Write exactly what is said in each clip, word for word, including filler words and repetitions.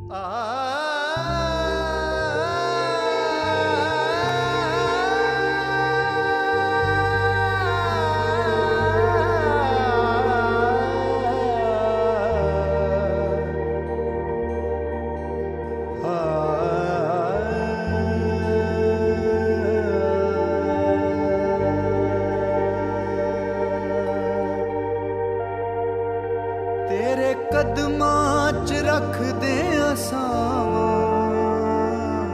तेरे कदमां च रख दे असावां,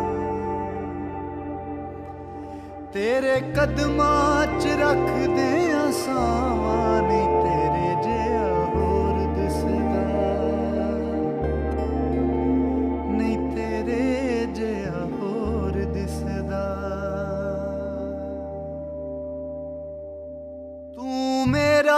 तेरे कदमां च रख दे असावां, नहीं तेरे जिहा होर दिसदा, नहीं तेरे जिहा होर दिसदा। तू मेरा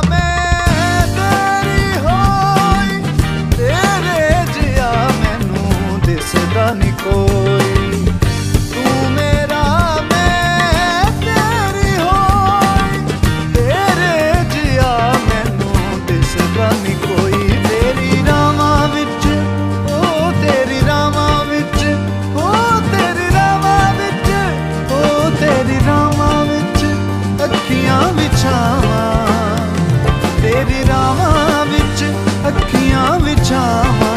नी कोई, तू मेरा मैं तेरी होई, तेरे जिया मैनू दिसदा नी कोई। तेरी रावां विच ओ तेरी रावां विच ओ तेरी रावां विच ओ तेरी रावां विच अखियां विछावां, तेरी रावां विच अखियां विछावां।